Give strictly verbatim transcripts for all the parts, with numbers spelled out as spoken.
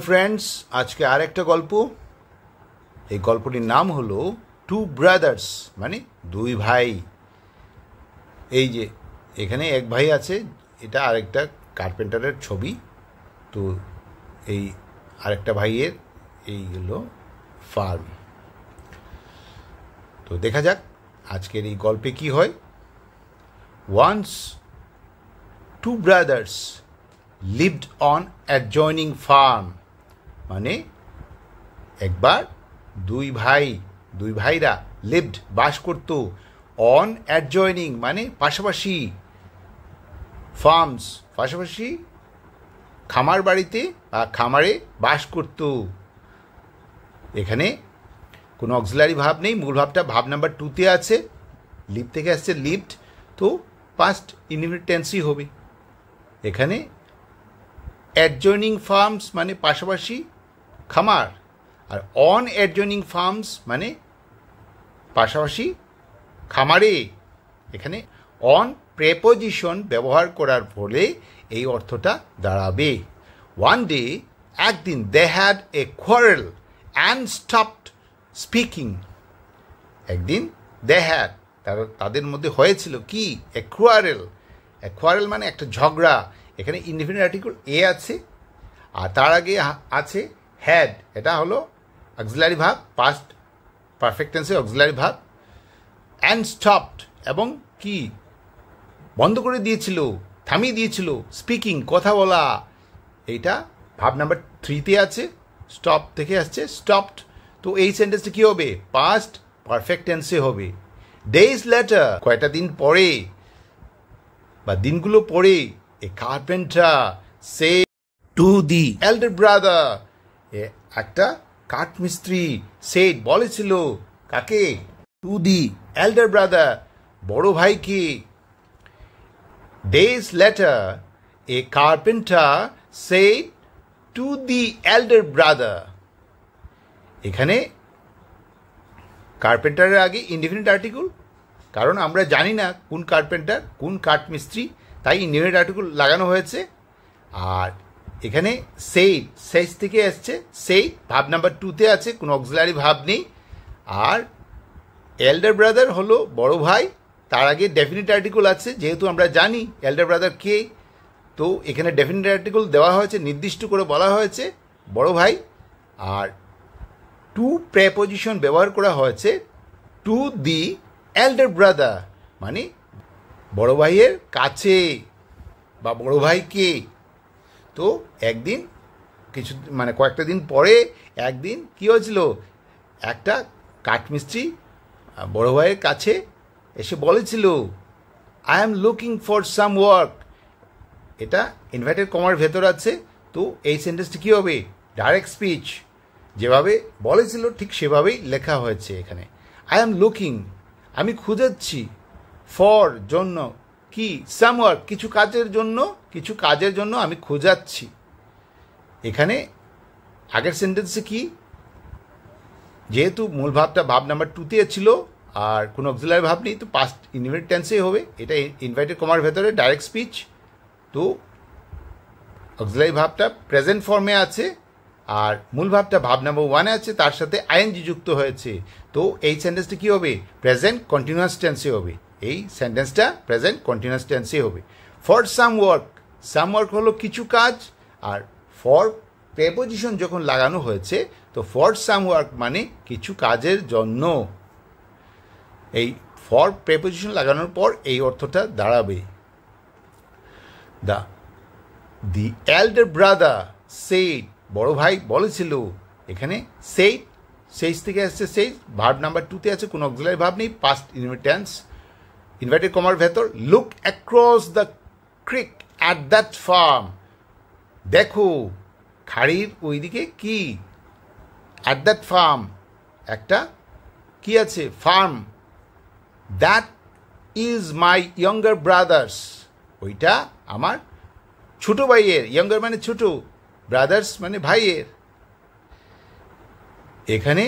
Hello friends, আজকে আর একটা গল্প। এই গল্পটির নাম হলো টু ব্রাদার্স, মানে দুই ভাই। এই যে এখানে এক ভাই আছে, এটা আরেকটা কার্পেন্টারের ছবি। তো এই আরেকটা ভাইয়ের এইগুলো ফার্ম। তো দেখা যাক আজকের এই গল্পে কি হয়। Once two brothers lived on adjoining farm, মানে একবার দুই ভাই দুই ভাইরা lived বাস করত, on adjoining মানে পাশাপাশি, farms পাশাপাশি খামার বাড়িতে বা খামারে বাস করত। এখানে কোনো অক্সিলারি ভাব নেই, মূল ভাবটা ভাব নাম্বার টুতে আছে, লিভ থেকে আসছে লিভড, তো পাস্ট ইনডিফিনিট টেন্সই হবে। এখানে অ্যাডজয়নিং ফার্মস মানে পাশাপাশি খামার, আর অন অ্যাডজয়নিং ফার্মস মানে পাশাপাশি খামারে। এখানে অন প্রেপোজিশন ব্যবহার করার ফলে এই অর্থটা দাঁড়াবে। ওয়ান ডে, একদিন, they had a quarrel and stopped speaking. একদিন দে হ্যাড, তাদের মধ্যে হয়েছিল কি, এ কোয়ারেল। এ কোয়ারেল মানে একটা ঝগড়া। এখানে ইনডিফিনিট আর্টিকেল এ আছে, আর তার আগে আছে হ্যাড, এটা হলো অক্সিলারি ভাব, পাস্ট পারফেক্ট টেন্সে অক্সিলারি ভাব। অ্যান্ড স্টপড, এবং কি বন্ধ করে দিয়েছিল, থামিয়ে দিয়েছিল, স্পিকিং কথা বলা, এইটা ভাব নাম্বার থ্রিতে আছে, স্টপ থেকে আসছে স্টপড। তো এই সেন্টেন্সটা কী হবে, পাস্ট পারফেক্ট টেন্সে হবে। ডেজ লেটার, কয়টা দিন পরে বা দিনগুলো পরে, a carpenter said to the elder brother, একটা কাঠমিস্ত্রি said বলেছিল কাকে, to the elder brother বড় ভাইকে। days later a carpenter said to the elder brother, এখানে কার্পেন্টারের আগে ইনডিফিনিট আর্টিকেল, কারণ আমরা জানি না কোন কার্পেন্টার কোন কাঠমিস্ত্রি, তাই ইনডিফিনিট আর্টিকেল লাগানো হয়েছে। আর এখানে সেই শেষ থেকে আসছে, সেই ভাব নাম্বার টুতে আছে, কোনো অক্সিলারি ভাব নেই। আর এল্ডার ব্রাদার হলো বড় ভাই, তার আগে ডেফিনিট আর্টিকেল আছে, যেহেতু আমরা জানি এল্ডার ব্রাদার কে, তো এখানে ডেফিনিট আর্টিকেল দেওয়া হয়েছে, নির্দিষ্ট করে বলা হয়েছে বড় ভাই। আর টু প্রেপোজিশন ব্যবহার করা হয়েছে, টু দি এল্ডার ব্রাদার মানে বড় ভাইয়ের কাছে বা বড় ভাইকে। তো একদিন কিছু মানে কয়েকটা দিন পরে একদিন কী হয়েছিল, একটা কাঠমিস্ত্রি বড় ভাইয়ের কাছে এসে বলেছিল, I am looking for some work. এটা ইনভার্টেড কমার ভেতর আছে, তো এই সেন্টেন্সটি কী হবে, ডাইরেক্ট স্পিচ, যেভাবে বলেছিল ঠিক সেভাবেই লেখা হয়েছে এখানে। আই এম লুকিং, আমি খুঁজাচ্ছি, ফর জন্য, কি, সাম ওয়ার্ক কিছু কাজের জন্য, কিছু কাজের জন্য আমি খোঁজাচ্ছি। এখানে আগের সেন্টেন্সে কি, যেহেতু মূল ভাবটা ভাব নাম্বার টুতে ছিল আর কোনো অক্সিলারি ভাব নেই, তো পাস্ট ইনডিফিনিট টেন্সেই হবে। এটা ইনভার্টেড কমার ভেতরে ডাইরেক্ট স্পিচ, তো অক্সিলারি ভাবটা প্রেজেন্ট ফর্মে আছে, আর মূল ভাবটা ভাব নাম্বার ওয়ানে আছে, তার সাথে আইএনজি যুক্ত হয়েছে। তো এই সেন্টেন্সটা কী হবে, প্রেজেন্ট কন্টিনিউয়াস টেন্সে হবে। এই সেন্টেন্সটা প্রেজেন্ট কন্টিনিউয়াস টেন্সে হবে। For some work, some work হলো কিছু কাজ, আর ফর প্রেপোজিশন যখন লাগানো হয়েছে, তো ফর সাম ওয়ার্ক মানে কিছু কাজের জন্য। এই ফর প্রেপোজিশন লাগানোর পর এই অর্থটা দাঁড়াবে। The the elder brother said, বড় ভাই বলেছিল। এখানে সেই শেষ থেকে আসছে, সেই ভার্ব নাম্বার টুতে আছে, কোনো অক্সিলারি ভাব নেই, পাস্ট ইনডিফিনিট টেন্স, ইনভার্টেড কমার ভেতর। Look across the creek at that farm, দেখো খাড়ির ওইদিকে কি, অ্যাট দ্যাট ফার্ম একটা কি আছে, farm. That is my younger brother's, ওইটা আমার ছোটো ভাইয়ের, ইয়ঙ্গার মানে ছোটো, ব্রাদার্স মানে ভাইয়ের। এখানে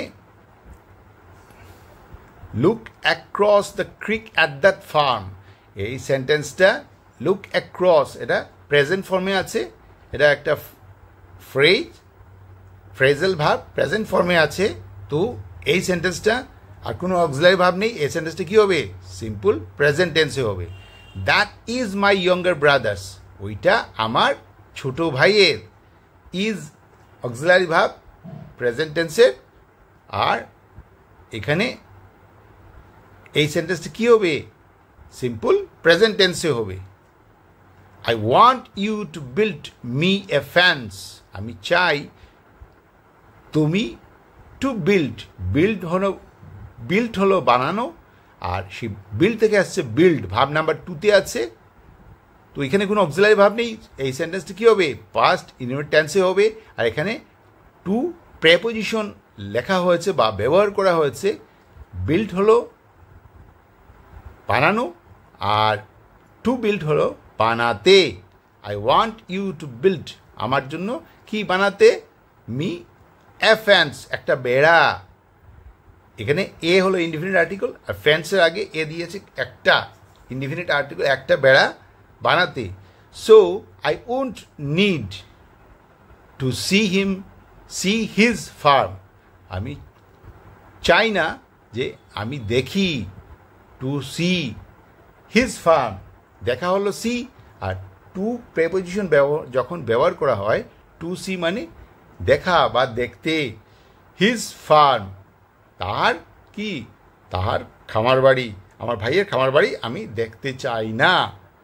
look across the creek at that farm, এই সেন্টেন্সটা লুক অ্যাক্রস, এটা প্রেজেন্ট ফর্মে আছে, এটা একটা ফ্রেজ, ফ্রেজাল ভাব প্রেজেন্ট ফর্মে আছে, তো এই সেন্টেন্সটা আর কোনো অক্সিলারি ভাব নেই, এই সেন্টেন্সটা কী হবে? সিম্পল প্রেজেন্ট টেন্সে হবে। That is my younger brother's, ওইটা আমার ছোট ভাইয়ের। ইজ অক্সিলারি ভাব প্রেজেন্ট টেন্সের, আর এখানে এই সেন্টেন্সটা কী হবে? সিম্পল প্রেজেন্ট টেন্সে হবে। I want you to build me a fence, আমি চাই তুমি টু বিল্ড, বিল্ড হলো বিল্ড হলো বানানো, আর সেই বিল্ড থেকে আসছে বিল্ড, ভাব নাম্বার টুতে আছে, তো এখানে কোনো অক্সিলারি ভাব নেই, এই সেন্টেন্সটা কী হবে? পাস্ট ইনডিফিনিট টেন্সে হবে। আর এখানে টু প্রেপোজিশন লেখা হয়েছে বা ব্যবহার করা হয়েছে। বিল্ড হলো বানানো, আর টু বিল্ড হলো বানাতে। I want you to build, আমার জন্য কি বানাতে? মি এ ফ্যান্স, একটা বেড়া। এখানে এ হলো ইনডিফিনিট আর্টিকেল, আর ফ্যান্সের আগে এ দিয়েছে একটা ইনডিফিনিট আর্টিকেল, একটা বেড়া বানাতে। So I won't need to see him see his farm, আমি চাই না যে আমি দেখি, টু সি হিজ ফার্ম, দেখা হলো সি, আর টু প্রেপোজিশন ব্যবহার যখন ব্যবহার করা হয়, টু সি মানে দেখা বা দেখতে, হিজ ফার্ম তার কি? তাহার খামার বাড়ি, আমার ভাইয়ের খামার বাড়ি আমি দেখতে চাই না।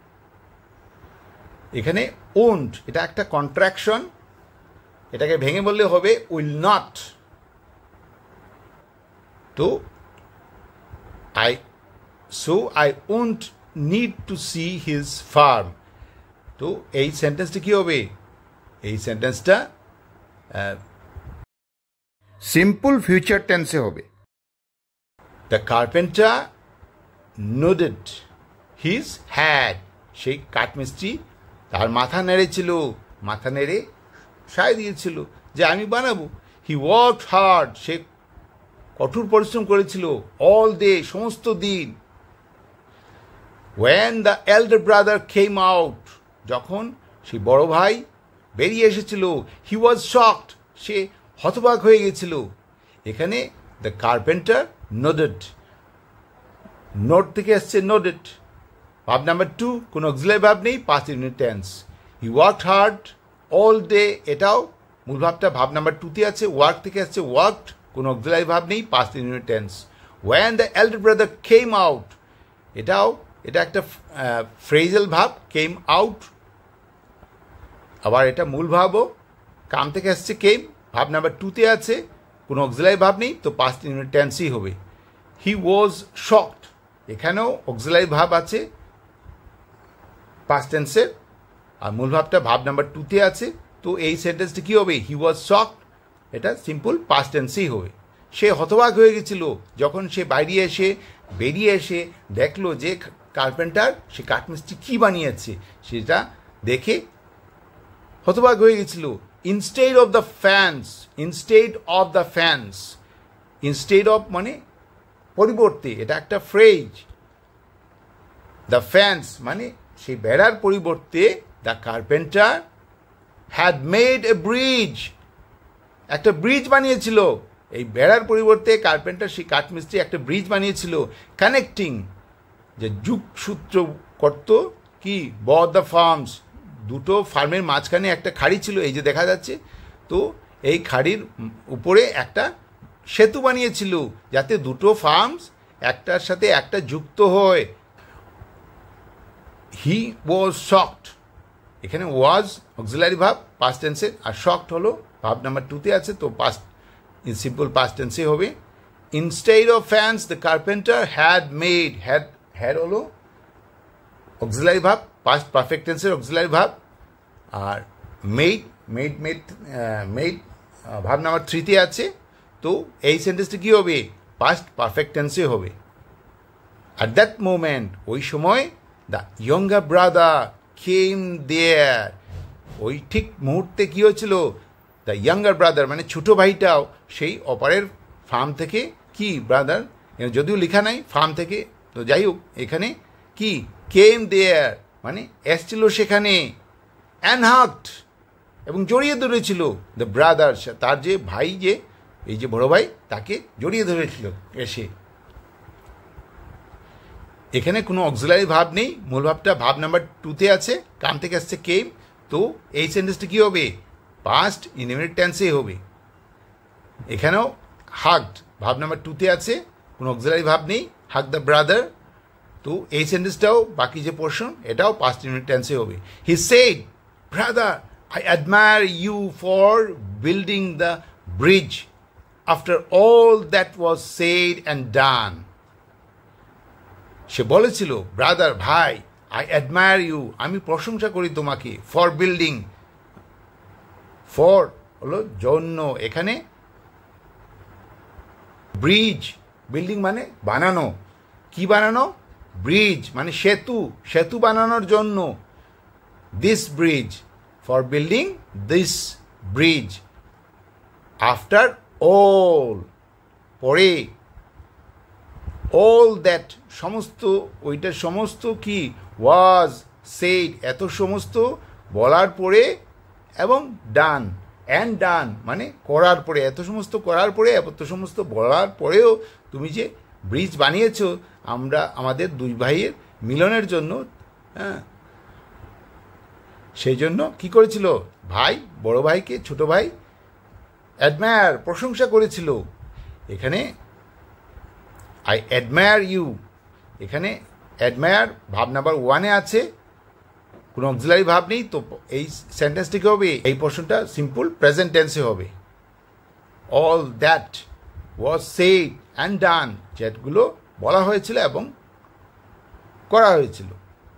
এখানে ওন্ট এটা একটা কন্ট্রাকশন, এটাকে ভেঙে বললে হবে উইল নট। তো I so I won't need to see his farm, তো এই সেন্টেন্সটা কী হবে? এই সেন্টেন্সটা সিম্পল ফিউচার টেন্সে হবে। The carpenter nodded his head, সেই কাঠমিস্ত্রি তার মাথা নেড়েছিল, মাথা নেড়ে সায় দিয়েছিল যে আমি বানাবো। হি ওয়ার্কড হার্ড, সে কঠোর পরিশ্রম করেছিল, অল ডে, সমস্ত দিন। When the elder brother came out, যখন সেই বড় ভাই বেরিয়ে এসেছিল, হি ওয়াজ শকড, সে হতবাক হয়ে গেছিল। এখানে দ্য কার্পেন্টার নোডেড, নোট থেকে আসছে নোডেড, ভাব নাম্বার টু, কোনো অক্সিলারি ভাব নেই, past indefinite tense. He worked hard all day, এটাও মূল ভাবটা ভাব নাম্বার টুতে আছে, ওয়ার্ক থেকে আসছে ওয়ার্কড, কোনো অক্সিলারি ভাব নেই, past indefinite tense. When the elder brother came out, এটাও এটা একটা ফ্রেজাল ভাব, কেম আউট, আবার এটা মূল ভাবও কাম থেকে আসছে কেম, ভাব নাম্বার টুতে আছে, কোনো অক্সিলারি ভাব নেই, তো পাস্ট ইনডিফিনিট টেন্সই হবে। হি ওয়াজ শকড, এখানেও অক্সিলারি ভাব আছে পাস্ট টেন্সের, আর মূল ভাবটা ভাব নাম্বার টুতে আছে, তো এই সেন্টেন্সটা কী হবে? হি ওয়াজ শকড, এটা সিম্পল পাস্ট টেন্সই হবে। সে হতবাক হয়ে গেছিল যখন সে বাইরে এসে বেরিয়ে এসে দেখলো যে কার্পেন্টার সে কাঠমিস্ত্রি কী বানিয়েছে, সেটা দেখে হতবাক হয়ে গেছিল। Instead of the fence, instead of the fence, instead of মানে পরিবর্তে, এটা একটা ফ্রেজ। দ্য ফ্যান্স মানে সেই বেড়ার পরিবর্তে the carpenter had made a bridge, একটা ব্রিজ বানিয়েছিল। এই বেড়ার পরিবর্তে কার্পেন্টার সেই কাঠমিস্ত্রি একটা ব্রিজ বানিয়েছিল, কানেক্টিং, যে যুগসূত্র করত কি, বথ দ্য ফার্মস, দুটো ফার্মের মাঝখানে একটা খাড়ি ছিল, এই যে দেখা যাচ্ছে, তো এই খাড়ির উপরে একটা সেতু বানিয়েছিল যাতে দুটো ফার্মস একটার সাথে একটা যুক্ত হয়। হি ওয়াজ শকড, এখানে ওয়াজ অক্সিলারি ভাব পাস্ট টেন্সে, আর শকড হলো ভাব নাম্বার টুতে আছে, তো পাস্ট ইন সিম্পল পাস্ট টেন্সে হবে। Instead of fence the carpenter had made, had had হলো অক্সিলারি ভাব পাস্ট পারফেক্ট টেন্সের অক্সিলারি ভাব, আর made made made made verb number থ্রিতে আছে, তো এই সেন্টেন্সটা কী হবে? পাস্ট পারফেক্ট টেন্সে হবে। অ্যাট দ্যাট মোমেন্ট, ওই সময়, the younger brother came there, ওই ঠিক মুহূর্তে কী হয়েছিল? দ্য ইয়ঙ্গার ব্রাদার মানে ছোটো ভাইটাও সেই অপারের ফার্ম থেকে, কি ব্রাদার যদিও লেখা নাই ফার্ম থেকে, তো যাই হোক এখানে কি কেম দেয়ার মানে এসছিল সেখানে, অ্যান্ড হাগড, এবং জড়িয়ে ধরেছিল দ্য ব্রাদার, তার যে ভাই, যে এই যে বড় ভাই, তাকে জড়িয়ে ধরেছিল এসে। এখানে কোনো অক্সিলারি ভাব নেই, মূল ভাবটা ভাব নাম্বার টুতে আছে, কাম থেকে আসছে কেম, তো এই সেন্টেন্সটা কী হবে? পাস্ট ইনডেফিনিট টেন্সে হবে। এখানেও হাগড ভাব নাম্বার টুতে আছে, কোনো অক্সিলারি ভাব নেই, হাগ দ্য ব্রাদার, তো এই সেন্টেন্সটাও বাকি যে পোর্শন এটাও পাস্ট ইনডেফিনিট টেন্সে হবে। He said, brother, I admire you for building the bridge after all that was said and done. সে বলেছিল, ব্রাদার, ভাই, আই অ্যাডমায়ার ইউ, আমি প্রশংসা করি তোমাকে, ফর বিল্ডিং, ফর হলো জন্য, এখানে ব্রিজ, বিল্ডিং মানে বানানো, কি বানানো? ব্রিজ মানে সেতু, সেতু বানানোর জন্য, this bridge, for building this bridge after all, পরে, all that, সমস্ত, ওইটার সমস্ত কি, was said, এত সমস্ত বলার পরে, এবং done, and done মানে করার পরে, এত সমস্ত করার পরে, এত সমস্ত বলার পরেও তুমি যে ব্রিজ বানিয়েছো আমরা আমাদের দুই ভাইয়ের মিলনের জন্য, হ্যাঁ, সেই জন্য কি করেছিল? ভাই বড় ভাইকে ছোট ভাই অ্যাডমায়ার, প্রশংসা করেছিল। এখানে আই অ্যাডমায়ার ইউ, এখানে অ্যাডমায়ার ভাব নাম্বার ওয়ানে আছে, কোনো অক্সিলারি ভাব নেই, তো এই সেন্টেন্সটি কি হবে? এই পোর্শনটা সিম্পল প্রেজেন্ট টেন্সে হবে। All that was said and done, যেগুলো বলা হয়েছিল এবং করা হয়েছিল।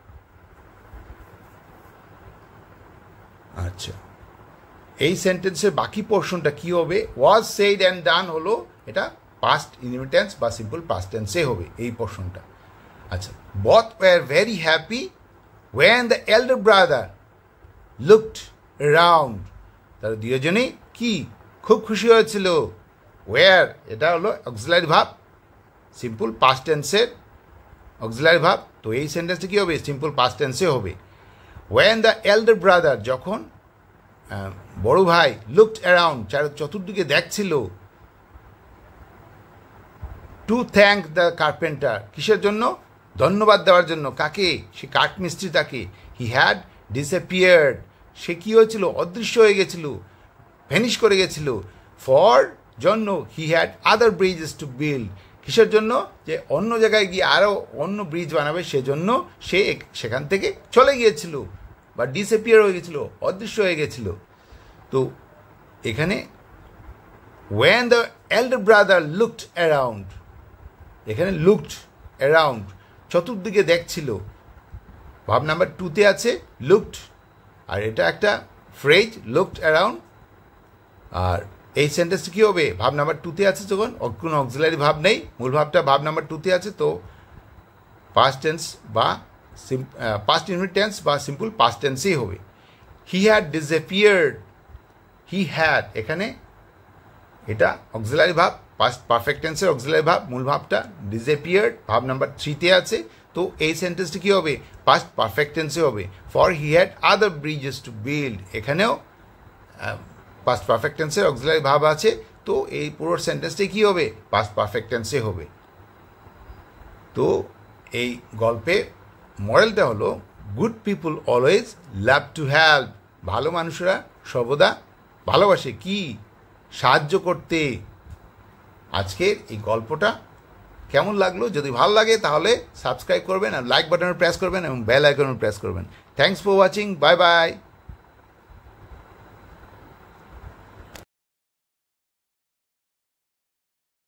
আচ্ছা, এই সেন্টেন্সের বাকি পোর্শনটা কি হবে? ওয়াজ সেড অ্যান্ড ডান হলো, এটা পাস্ট ইনডেফিনিট টেন্স বা সিম্পল পাস্ট টেন্সে হবে এই পোর্শনটা। আচ্ছা, both were very happy when the elder brother looked around, তারা দুজনেই কি খুব খুশি হয়েছিল। ওয়ার এটা হলো অক্সিলারি ভাব, সিম্পল পাস্ট টেন্সের অক্সিলারি ভাব, তো এই সেন্টেন্সটা কি হবে? সিম্পল পাস্ট টেন্সে হবে। when the elder brother, যখন বড় ভাই, looked around, চতুর্দিকে দেখছিল, to thank the carpenter, কিসের জন্য? ধন্যবাদ দেওয়ার জন্য। কাকে? সে কাঠ মিস্ত্রিটাকে। he had disappeared, সে কি হয়েছিল? অদৃশ্য হয়ে গেছিল, ভ্যানিশ করে গেছিল। for জন্য, he had other bridges to build, কিসের জন্য? যে অন্য জায়গায় গিয়ে আরও অন্য ব্রিজ বানাবে, সেজন্য সে সেখান থেকে চলে গিয়েছিল বা ডিসঅ্যাপিয়ার হয়ে গেছিল, অদৃশ্য হয়ে গেছিল। তো এখানে when the elder brother looked around, এখানে looked around, চতুর্দিকে দেখছিল, ভাব নাম্বার টুতে আছে looked, আর এটা একটা ফ্রেজ looked around, আর এই সেন্টেন্সটা কী হবে? ভাব নাম্বার টুতে আছে, যখন কোনো অক্সিলারি ভাব নেই, মূল ভাবটা ভাব নাম্বার টুতে আছে, তো পাস্ট টেন্স বা পাস্ট ইনডেফিনিট টেন্স বা সিম্পল পাস্ট টেন্সেই হবে। He had disappeared, he had, এখানে এটা অক্সিলারি ভাব, পাস্ট পারফেক্ট টেন্সের অক্সিলারি ভাব, মূল ভাবটা ডিসঅ্যাপিয়ার্ড, ভাব নাম্বার থ্রিতে আছে, তো এই সেন্টেন্সটা কী হবে? পাস্ট পারফেক্ট টেন্সে হবে। For he had other bridges to build, এখানেও পাস্ট পারফেক্ট টেন্সের অক্সিলারি ভাব আছে, তো এই পুরো সেন্টেন্সটাই কী হবে? পাস্ট পারফেক্ট টেন্সে হবে। তো এই গল্পে মডেলটা হলো, good people always love to help, ভালো মানুষরা সর্বদা ভালোবাসে কি? সাহায্য করতে। আজকের এই গল্পটা কেমন লাগলো? যদি ভালো লাগে তাহলে সাবস্ক্রাইব করবেন, আর লাইক বাটনে প্রেস করবেন এবং বেল আইকনে প্রেস করবেন। Thanks for watching, bye by.